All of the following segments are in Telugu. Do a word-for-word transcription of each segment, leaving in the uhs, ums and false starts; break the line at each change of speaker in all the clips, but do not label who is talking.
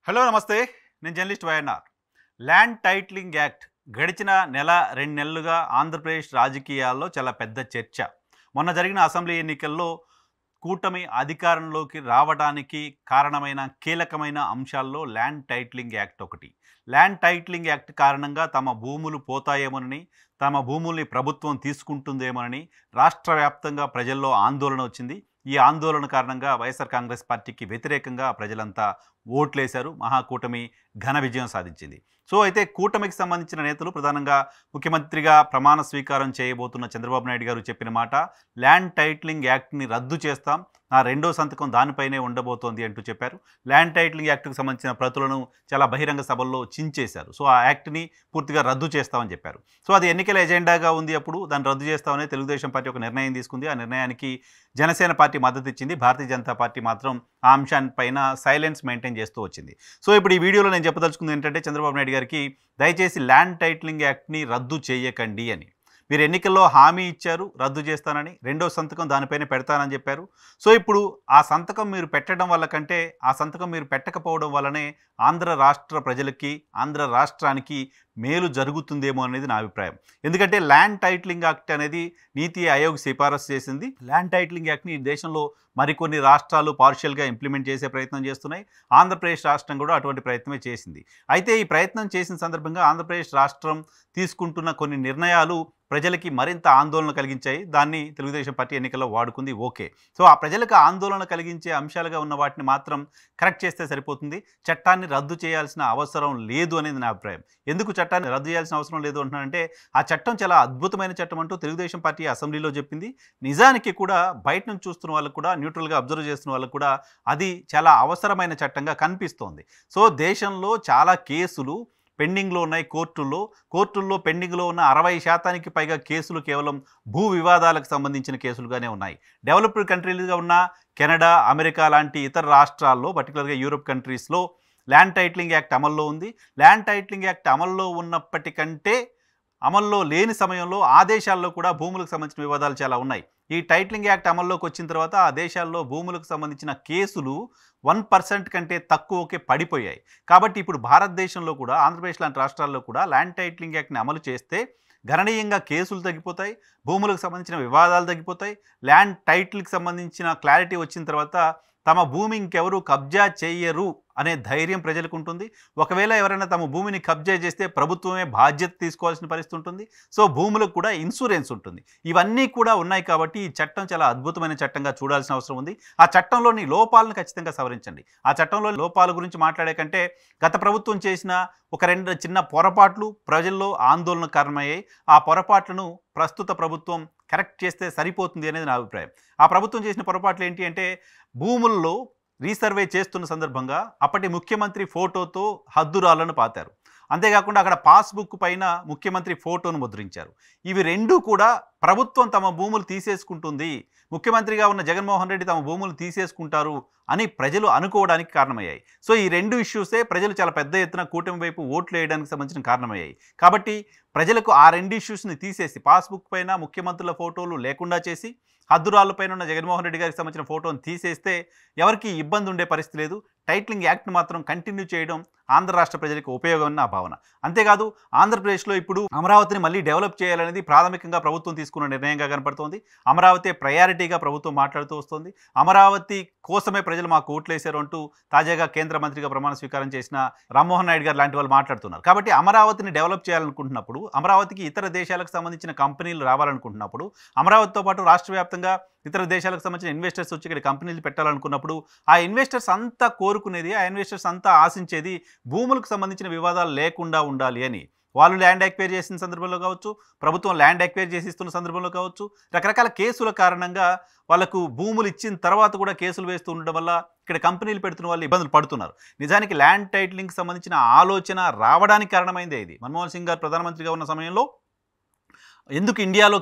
హలో నమస్తే. నేను journalist YNR. Land titling act గడిచిన నెల రెండు నెలలుగా ఆంధ్రప్రదేశ్ రాజకీయాల్లో చాలా పెద్ద చర్చ. మొన్న జరిగిన అసెంబ్లీ ఎన్నికల్లో కూటమి అధికారంలోకి రావడానికి కారణమైన కీలకమైన అంశాల్లో ల్యాండ్ టైటిలింగ్ యాక్ట్ ఒకటి. ల్యాండ్ టైటిలింగ్ యాక్ట్ కారణంగా తమ భూములు పోతాయేమోనని, తమ భూముల్ని ప్రభుత్వం తీసుకుంటుందేమోనని రాష్ట్ర వ్యాప్తంగా ప్రజల్లో ఆందోళన వచ్చింది. ఈ ఆందోళన కారణంగా వైఎస్ఆర్ కాంగ్రెస్ పార్టీకి వ్యతిరేకంగా ప్రజలంతా ఓట్లేశారు. మహాకూటమి ఘన విజయం సాధించింది. సో అయితే కూటమికి సంబంధించిన నేతలు ప్రధానంగా ముఖ్యమంత్రిగా ప్రమాణ స్వీకారం చేయబోతున్న చంద్రబాబు నాయుడు గారు చెప్పిన మాట, ల్యాండ్ టైటిలింగ్ యాక్ట్ని రద్దు చేస్తాం, నా రెండో సంతకం దానిపైనే ఉండబోతోంది అంటూ చెప్పారు. ల్యాండ్ టైటిలింగ్ యాక్ట్కి సంబంధించిన ప్రతులను చాలా బహిరంగ సభల్లో చించేశారు. సో ఆ యాక్ట్ని పూర్తిగా రద్దు చేస్తామని చెప్పారు. సో అది ఎన్నికల ఎజెండాగా ఉంది. అప్పుడు దాన్ని రద్దు చేస్తామని తెలుగుదేశం పార్టీ ఒక నిర్ణయం తీసుకుంది. ఆ నిర్ణయానికి జనసేన పార్టీ మద్దతు ఇచ్చింది. భారతీయ జనతా పార్టీ మాత్రం ఆ అంశాన్పైన సైలెన్స్ మెయింటైన్ చేస్తూ వచ్చింది. సో ఇప్పుడు ఈ వీడియోలో నేను చెప్పదలుచుకుంది ఏంటంటే, చంద్రబాబు నాయుడు గారికి దయచేసి ల్యాండ్ టైటిలింగ్ యాక్ట్ని రద్దు చేయకండి అని. మీరు ఎన్నికల్లో హామీ ఇచ్చారు రద్దు చేస్తానని, రెండో సంతకం దానిపైన పెడతానని చెప్పారు. సో ఇప్పుడు ఆ సంతకం మీరు పెట్టడం వల్ల కంటే ఆ సంతకం మీరు పెట్టకపోవడం వల్లనే ఆంధ్ర రాష్ట్ర ప్రజలకి, ఆంధ్ర రాష్ట్రానికి మేలు జరుగుతుందేమో అనేది నా అభిప్రాయం. ఎందుకంటే ల్యాండ్ టైటిలింగ్ యాక్ట్ అనేది నీతి ఆయోగ్ సిఫారసు చేసింది. ల్యాండ్ టైటిలింగ్ యాక్ట్ని దేశంలో మరికొన్ని రాష్ట్రాలు పార్షియల్గా ఇంప్లిమెంట్ చేసే ప్రయత్నం చేస్తున్నాయి. ఆంధ్రప్రదేశ్ రాష్ట్రం కూడా అటువంటి ప్రయత్నమే చేసింది. అయితే ఈ ప్రయత్నం చేసిన సందర్భంగా ఆంధ్రప్రదేశ్ రాష్ట్రం తీసుకుంటున్న కొన్ని నిర్ణయాలు ప్రజలకి మరింత ఆందోళన కలిగించాయి. దాన్ని తెలుగుదేశం పార్టీ ఎన్నికల్లో వాడుకుంది. ఓకే, సో ఆ ప్రజలకు ఆందోళన కలిగించే అంశాలుగా ఉన్న వాటిని మాత్రం కరెక్ట్ చేస్తే సరిపోతుంది. చట్టాన్ని రద్దు చేయాల్సిన అవసరం లేదు అనేది నా అభిప్రాయం. ఎందుకు చట్టాన్ని రద్దు చేయాల్సిన అవసరం లేదు అంటున్నానంటే, ఆ చట్టం చాలా అద్భుతమైన చట్టం అంటూ తెలుగుదేశం పార్టీ అసెంబ్లీలో చెప్పింది. నిజానికి కూడా బయట నుంచి చూస్తున్న వాళ్ళకు కూడా, న్యూట్రల్గా అబ్జర్వ్ చేస్తున్న వాళ్ళకు కూడా అది చాలా అవసరమైన చట్టంగా కనిపిస్తోంది. సో దేశంలో చాలా కేసులు పెండింగ్లో ఉన్నాయి కోర్టుల్లో. కోర్టుల్లో పెండింగ్లో ఉన్న అరవై శాతానికి పైగా కేసులు కేవలం భూ వివాదాలకు సంబంధించిన కేసులుగానే ఉన్నాయి. డెవలప్డ్ కంట్రీలుగా ఉన్న కెనడా, అమెరికా లాంటి ఇతర రాష్ట్రాల్లో, పర్టికులర్గా యూరోప్ కంట్రీస్లో ల్యాండ్ టైటిలింగ్ యాక్ట్ అమల్లో ఉంది. ల్యాండ్ టైటిలింగ్ యాక్ట్ అమల్లో ఉన్నప్పటికంటే అమల్లో లేని సమయంలో ఆ దేశాల్లో కూడా భూములకు సంబంధించిన వివాదాలు చాలా ఉన్నాయి. ఈ టైటిలింగ్ యాక్ట్ అమల్లోకి వచ్చిన తర్వాత ఆ దేశాల్లో భూములకు సంబంధించిన కేసులు వన్ పర్సెంట్ కంటే తక్కువకే పడిపోయాయి. కాబట్టి ఇప్పుడు భారతదేశంలో కూడా, ఆంధ్రప్రదేశ్ లాంటి రాష్ట్రాల్లో కూడా ల్యాండ్ టైటిలింగ్ యాక్ట్ని అమలు చేస్తే గణనీయంగా కేసులు తగ్గిపోతాయి, భూములకు సంబంధించిన వివాదాలు తగ్గిపోతాయి. ల్యాండ్ టైటిల్కి సంబంధించిన క్లారిటీ వచ్చిన తర్వాత తమ భూమి ఇంకెవరు కబ్జా చేయరు అనే ధైర్యం ప్రజలకు ఉంటుంది. ఒకవేళ ఎవరైనా తమ భూమిని కబ్జా చేస్తే ప్రభుత్వమే బాధ్యత తీసుకోవాల్సిన పరిస్థితి ఉంటుంది. సో భూములకు కూడా ఇన్సూరెన్స్ ఉంటుంది. ఇవన్నీ కూడా ఉన్నాయి కాబట్టి ఈ చట్టం చాలా అద్భుతమైన చట్టంగా చూడాల్సిన అవసరం ఉంది. ఆ చట్టంలోని లోపాలను ఖచ్చితంగా సవరించండి. ఆ చట్టంలో లోపాల గురించి మాట్లాడే కంటే గత ప్రభుత్వం చేసిన ఒక రెండు చిన్న పొరపాట్లు ప్రజల్లో ఆందోళన కారణమయ్యాయి. ఆ పొరపాట్లను ప్రస్తుత ప్రభుత్వం కరెక్ట్ చేస్తే సరిపోతుంది అనేది నా అభిప్రాయం. ఆ ప్రభుత్వం చేసిన పొరపాట్లు ఏంటి అంటే, భూముల్లో రీసర్వే చేస్తున్న సందర్భంగా అప్పటి ముఖ్యమంత్రి ఫోటోతో హద్దురాలను పాతారు. అంతేకాకుండా అక్కడ పాస్బుక్ పైన ముఖ్యమంత్రి ఫోటోను ముద్రించారు. ఇవి రెండూ కూడా ప్రభుత్వం తమ భూములు తీసేసుకుంటుంది, ముఖ్యమంత్రిగా ఉన్న జగన్మోహన్ రెడ్డి తమ భూములు తీసేసుకుంటారు అని ప్రజలు అనుకోవడానికి కారణమయ్యాయి. సో ఈ రెండు ఇష్యూసే ప్రజలు చాలా పెద్ద ఎత్తున కూటమి వైపు ఓట్లు వేయడానికి సంబంధించిన కారణమయ్యాయి. కాబట్టి ప్రజలకు ఆ రెండు ఇష్యూస్ని తీసేసి, పాస్బుక్ పైన ముఖ్యమంత్రుల ఫోటోలు లేకుండా చేసి, హద్దురాళ్ళపైన ఉన్న జగన్మోహన్ రెడ్డి గారికి సంబంధించిన ఫోటోను తీసేస్తే ఎవరికి ఇబ్బంది ఉండే పరిస్థితి లేదు. టైటిలింగ్ యాక్ట్ను మాత్రం కంటిన్యూ చేయడం ఆంధ్ర రాష్ట్ర ప్రజలకు ఉపయోగం నా భావన. అంతేకాదు ఆంధ్రప్రదేశ్లో ఇప్పుడు అమరావతిని మళ్ళీ డెవలప్ చేయాలనేది ప్రాథమికంగా ప్రభుత్వం తీసుకున్న నిర్ణయంగా కనపడుతోంది. అమరావతి ప్రయారిటీగా ప్రభుత్వం మాట్లాడుతూ వస్తుంది. అమరావతి కోసమే ప్రజలు మాకు ఓట్లేశారు అంటూ తాజాగా కేంద్ర మంత్రిగా ప్రమాణ స్వీకారం చేసిన రామ్మోహన్ నాయుడు గారు లాంటి వాళ్ళు మాట్లాడుతున్నారు. కాబట్టి అమరావతిని డెవలప్ చేయాలనుకుంటున్నప్పుడు, అమరావతికి ఇతర దేశాలకు సంబంధించిన కంపెనీలు రావాలనుకుంటున్నప్పుడు, అమరావతితో పాటు రాష్ట్ర వ్యాప్తంగా ఇతర దేశాలకు సంబంధించిన ఇన్వెస్టర్స్ వచ్చి ఇక్కడ కంపెనీలు పెట్టాలనుకున్నప్పుడు ఆ ఇన్వెస్టర్స్ అంతా కోరుకునేది, ఆ ఇన్వెస్టర్స్ అంతా ఆశించేది భూములకు సంబంధించిన వివాదాలు లేకుండా ఉండాలి అని. వాళ్ళు ల్యాండ్ ఎక్వైర్ చేసిన సందర్భంలో కావచ్చు, ప్రభుత్వం ల్యాండ్ ఎక్వైర్ చేసి ఇస్తున్న సందర్భంలో కావచ్చు, రకరకాల కేసుల కారణంగా వాళ్ళకు భూములు ఇచ్చిన తర్వాత కూడా కేసులు వేస్తూ ఉండడం వల్ల ఇక్కడ కంపెనీలు పెడుతున్న వాళ్ళు ఇబ్బందులు పడుతున్నారు. నిజానికి ల్యాండ్ టైటిలింగ్కి సంబంధించిన ఆలోచన రావడానికి కారణమైందే ఇది. మన్మోహన్ సింగ్ గారు ప్రధానమంత్రిగా ఉన్న సమయంలో ఎందుకు ఇండియాలోకి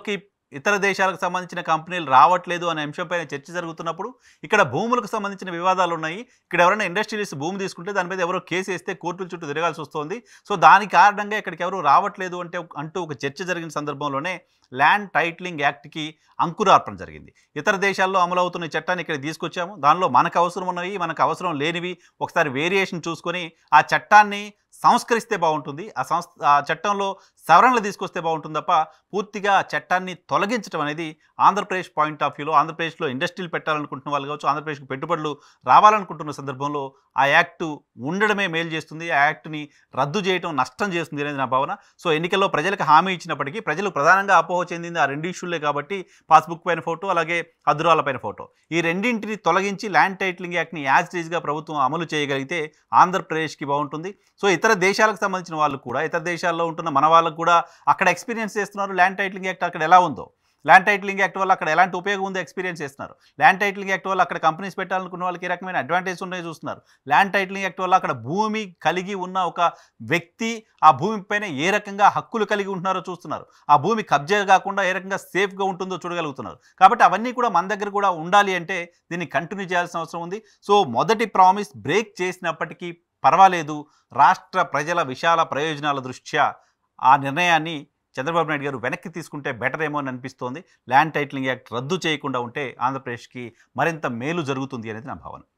ఇతర దేశాలకు సంబంధించిన కంపెనీలు రావట్లేదు అనే అంశంపైన చర్చ జరుగుతున్నప్పుడు ఇక్కడ భూములకు సంబంధించిన వివాదాలు ఉన్నాయి. ఇక్కడ ఎవరైనా ఇండస్ట్రియలిస్ట్ భూమి తీసుకుంటే దాని మీద ఎవరో కేసు వేస్తే కోర్టుల చుట్టూ తిరగాల్సి వస్తుంది. సో దాని కారణంగా ఇక్కడికి ఎవరు రావట్లేదు అంటే అంటూ ఒక చర్చ జరిగిన సందర్భంలోనే ల్యాండ్ టైటిలింగ్ యాక్ట్కి అంకురార్పణ జరిగింది. ఇతర దేశాల్లో అమలవుతున్న చట్టాన్ని ఇక్కడ తీసుకొచ్చాము. దానిలో మనకు అవసరం ఉన్నవి, మనకు అవసరం లేనివి ఒకసారి వేరియేషన్ చూసుకొని ఆ చట్టాన్ని సంస్కరిస్తే బాగుంటుంది. ఆ సంస్ ఆ చట్టంలో సవరణలు తీసుకొస్తే బాగుంటుంది తప్ప పూర్తిగా చట్టాన్ని తొలగించడం అనేది ఆంధ్రప్రదేశ్ పాయింట్ ఆఫ్ వ్యూలో, ఆంధ్రప్రదేశ్లో ఇండస్ట్రీలు పెట్టాలనుకుంటున్న వాళ్ళు కావచ్చు, ఆంధ్రప్రదేశ్కి పెట్టుబడులు రావాలనుకుంటున్న సందర్భంలో ఆ యాక్టు ఉండడమే మేలు చేస్తుంది. ఆ యాక్ట్ని రద్దు చేయడం నష్టం చేస్తుంది అనేది నా భావన. సో ఎన్నికల్లో ప్రజలకు హామీ ఇచ్చినప్పటికీ ప్రజలు ప్రధానంగా అపోహ చెందింది ఆ రెండు ఇష్యూలే కాబట్టి పాస్బుక్ పైన ఫోటో, అలాగే హద్దురాల పైన ఫోటో, ఈ రెండింటిని తొలగించి ల్యాండ్ టైటిలింగ్ యాక్ట్ని యాజ్ టీజ్గా ప్రభుత్వం అమలు చేయగలిగితే ఆంధ్రప్రదేశ్కి బాగుంటుంది. సో ఇతర దేశాలకు సంబంధించిన వాళ్ళు కూడా, ఇతర దేశాల్లో ఉంటున్న మన వాళ్ళకు కూడా అక్కడ ఎక్స్పీరియన్స్ చేస్తున్నారు. ల్యాండ్ టైటిలింగ్ యాక్ట్ అక్కడ ఎలా ఉందో, ల్యాండ్ టైటిలింగ్ యాక్ట్ వల్ల అక్కడ ఎలాంటి ఉపయోగం ఉందో ఎక్స్పీరియన్స్ చేస్తున్నారు. ల్యాండ్ టైటిలింగ్ యాక్ట్ వల్ల అక్కడ కంపెనీస్ పెట్టాలనుకున్న వాళ్ళకి ఏ రకమైన అడ్వాంటేజ్ ఉన్నాయో చూస్తున్నారు. ల్యాండ్ టైటిలింగ్ యాక్ట్ వల్ల అక్కడ భూమి కలిగి ఉన్న ఒక వ్యక్తి ఆ భూమి పైన ఏ రకంగా హక్కులు కలిగి ఉంటున్నారో చూస్తున్నారు. ఆ భూమి కబ్జా కాకుండా ఏ రకంగా సేఫ్గా ఉంటుందో చూడగలుగుతున్నారు. కాబట్టి అవన్నీ కూడా మన దగ్గర కూడా ఉండాలి అంటే దీన్ని కంటిన్యూ చేయాల్సిన అవసరం ఉంది. సో మొదటి ప్రామిస్ బ్రేక్ చేసినప్పటికీ పర్వాలేదు, రాష్ట్ర ప్రజల విశాల ప్రయోజనాల దృష్ట్యా ఆ నిర్ణయాన్ని చంద్రబాబు నాయుడు గారు వెనక్కి తీసుకుంటే బెటర్ ఏమో అని అనిపిస్తోంది. ల్యాండ్ టైటిలింగ్ యాక్ట్ రద్దు చేయకుండా ఉంటే ఆంధ్రప్రదేశ్కి మరింత మేలు జరుగుతుంది అనేది నా భావన.